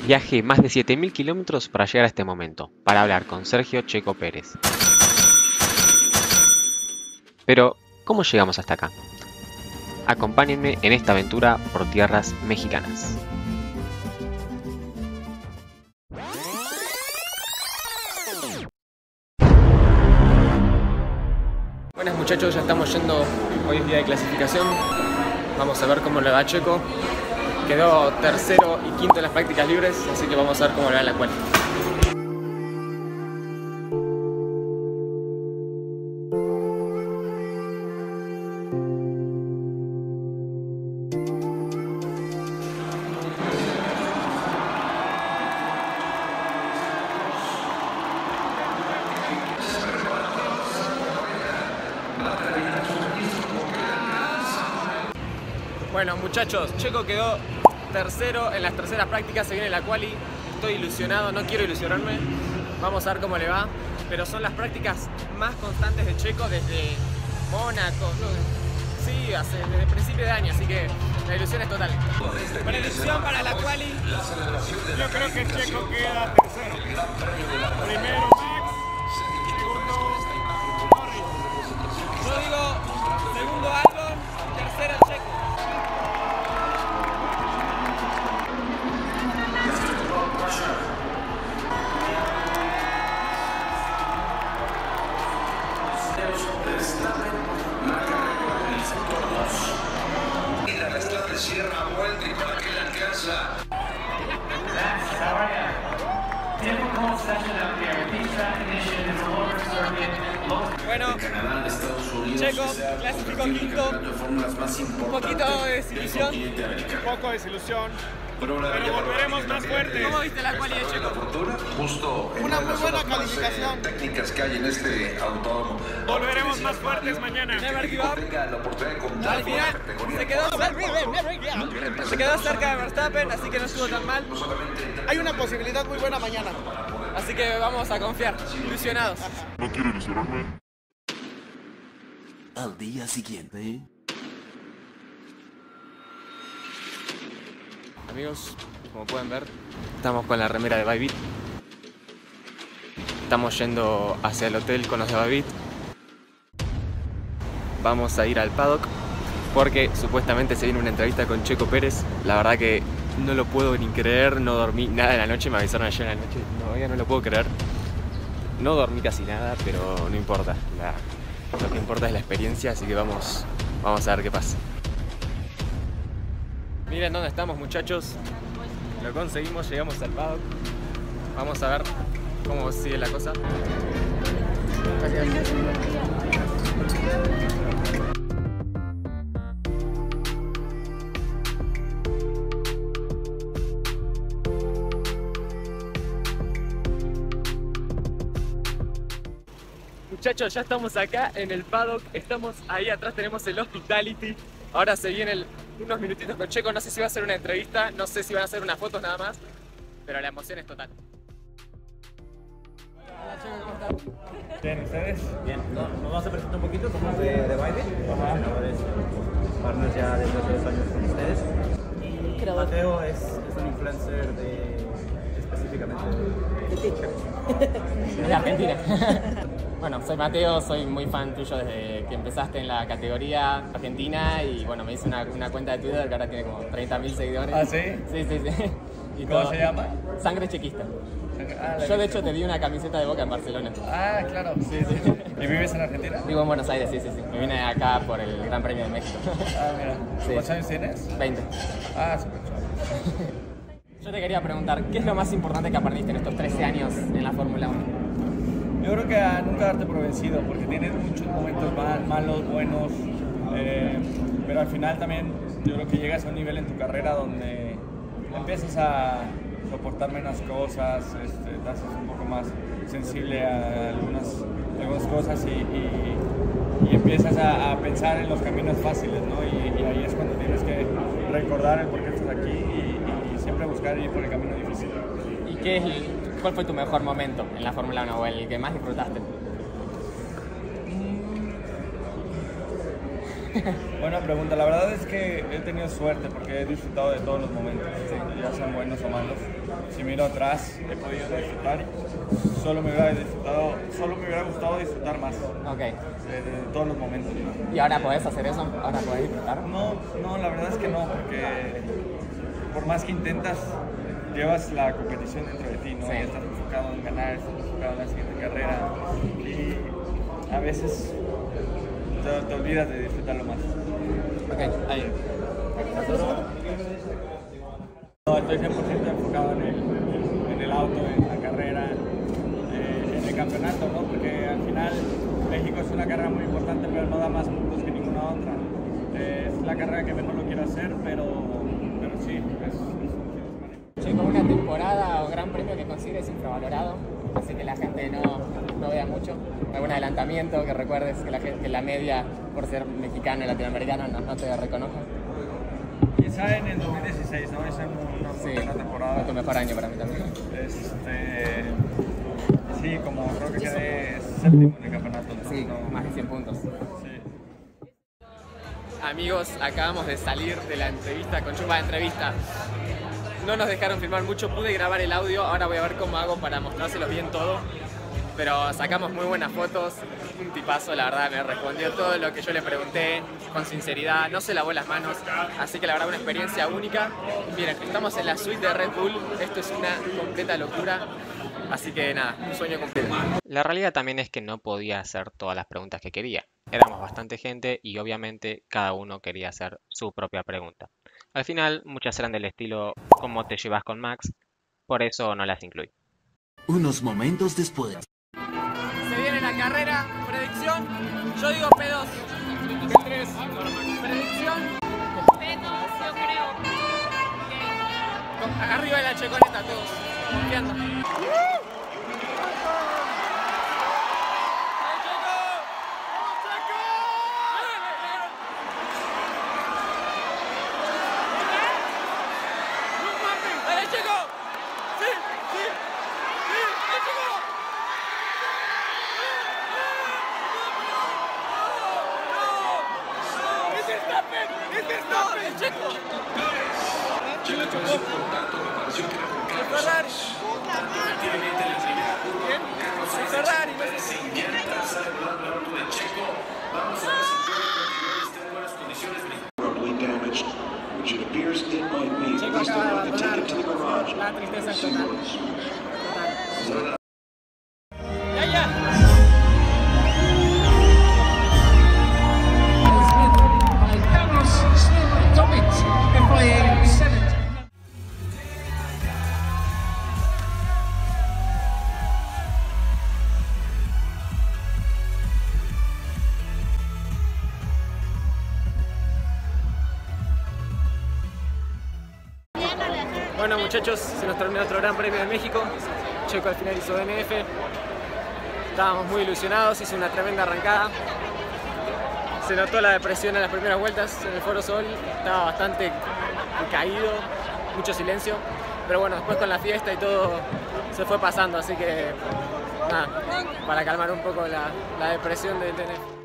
Viajé más de 7000 kilómetros para llegar a este momento, para hablar con Sergio Checo Pérez. Pero, ¿cómo llegamos hasta acá? Acompáñenme en esta aventura por tierras mexicanas. Buenas muchachos, ya estamos yendo, hoy es día de clasificación. Vamos a ver cómo le va a Checo. Quedó tercero y quinto en las prácticas libres, así que vamos a ver cómo le va en la cual. Bueno muchachos, Checo quedó tercero en las terceras prácticas, se viene la quali. Estoy ilusionado, no quiero ilusionarme. Vamos a ver cómo le va. Pero son las prácticas más constantes de Checo desde Mónaco. Sí, desde el principio de año, así que la ilusión es total. Predicción para la quali. Yo creo que Checo queda tercero. Primero Max, segundo Norris. Yo digo segundo Albon, tercero Checo. Bueno, Checo clasificó quinto, un poquito de desilusión. Un poco de desilusión, pero volveremos más fuertes. ¿Cómo viste la quali de Checo? Justo Una muy buena calificación. técnicas que hay en este autódromo. Volveremos más fuertes mañana. Never give up. Tenga la oportunidad de contar Al con final la categoría. se quedó cerca de Verstappen, así que no estuvo tan mal. Hay una posibilidad muy buena mañana. Así que vamos a confiar, ilusionados. No quiero ilusionarme. Al día siguiente. Amigos, como pueden ver, estamos con la remera de Bybit. Estamos yendo hacia el hotel con los de Bybit. Vamos a ir al paddock porque supuestamente se viene una entrevista con Checo Pérez. La verdad que no lo puedo ni creer, no dormí nada en la noche, me avisaron ayer en la noche, todavía no lo puedo creer. No dormí casi nada, pero no importa. Lo que importa es la experiencia, así que vamos a ver qué pasa. Miren dónde estamos muchachos. Lo conseguimos, llegamos al paddock. Vamos a ver cómo sigue la cosa. Muchachos, ya estamos acá en el paddock, estamos ahí atrás, tenemos el hospitality. Ahora se vienen unos minutitos con Checo, no sé si va a ser una entrevista, no sé si van a hacer unas fotos nada más, pero la emoción es total. Hola Checo, ¿cómo estás? Bien, ¿ustedes? Bien, nos vamos a presentar un poquito, somos de Bybit, partners ya desde hace 2 años con ustedes. Y Mateo es un influencer específicamente De Argentina. Bueno, soy Mateo, soy muy fan tuyo desde que empezaste en la categoría argentina y bueno, me hice una cuenta de Twitter que ahora tiene como 30.000 seguidores. ¿Ah, sí? Sí. Y ¿Cómo se llama? Sangre Chequista. Ah, Yo de hecho te di una camiseta de Boca en Barcelona. Ah, claro. Sí. ¿Y vives en Argentina? Vivo en Buenos Aires, sí. Me vine acá por el Gran Premio de México. Ah, mira. Sí. ¿Cuántos años tienes? 20. Ah, súper chaval. Yo te quería preguntar, ¿qué es lo más importante que aprendiste en estos 13 años en la Fórmula 1? Yo creo que a nunca darte por vencido, porque tienes muchos momentos malos, buenos, pero al final también yo creo que llegas a un nivel en tu carrera donde empiezas a soportar menos cosas, te haces un poco más sensible a algunas cosas y empiezas a pensar en los caminos fáciles, ¿no? Y ahí es cuando tienes que recordar el por qué estás aquí y siempre buscar ir por el camino difícil. ¿Y cuál fue tu mejor momento en la Fórmula 1 o el que más disfrutaste? Buena pregunta. La verdad es que he tenido suerte porque he disfrutado de todos los momentos, ya sean buenos o malos. Si miro atrás, he podido disfrutar. Solo me hubiera gustado disfrutar más Ok. de todos los momentos. ¿Y ahora podés hacer eso? ¿Ahora podés disfrutar? No, la verdad es que no, porque por más que intentas, llevas la competición dentro de ti, ¿no? Sí. Y estás enfocado en ganar, estás enfocado en la siguiente carrera y a veces te olvidas de disfrutarlo más. Ok, ahí. No, estoy 100% enfocado en el auto, en la carrera, en el campeonato, ¿no? Porque al final México es una carrera muy importante, pero no da más puntos que ninguna otra. Es la carrera que menos lo quiero hacer, pero sí, Checo, una temporada o gran premio que consideres infravalorado, así que la gente no vea mucho. ¿Algún adelantamiento que recuerdes que la media, por ser mexicano y latinoamericano, no te reconozca? Quizá en el 2016, ¿no? Esa es una temporada. Fue tu mejor año para mí también. Sí, como creo que quedé séptimo en el campeonato. ¿No? Sí, más de 100 puntos. Sí. Amigos, acabamos de salir de la entrevista con Chupa de entrevista. No nos dejaron filmar mucho, pude grabar el audio, ahora voy a ver cómo hago para mostrárselos bien todo. Pero sacamos muy buenas fotos, un tipazo, la verdad, me respondió todo lo que yo le pregunté con sinceridad, no se lavó las manos, así que la verdad una experiencia única. Miren, estamos en la suite de Red Bull, esto es una completa locura, así que nada, un sueño completo. La realidad también es que no podía hacer todas las preguntas que quería. Éramos bastante gente y obviamente cada uno quería hacer su propia pregunta. Al final, muchas eran del estilo ¿cómo te llevas con Max? Por eso no las incluí. Unos momentos después. Se viene la carrera, predicción, yo digo P2. P3, predicción. P2, yo creo. Arriba de la checoneta todos, confiando. Checo acaba de abandonar, la tristeza es total. Bueno muchachos, se nos terminó otro Gran Premio de México. Checo al final hizo DNF. Estábamos muy ilusionados, hizo una tremenda arrancada. Se notó la depresión en las primeras vueltas en el Foro Sol. Estaba bastante caído, mucho silencio. Pero bueno, después con la fiesta y todo se fue pasando, así que nada, para calmar un poco la depresión del DNF.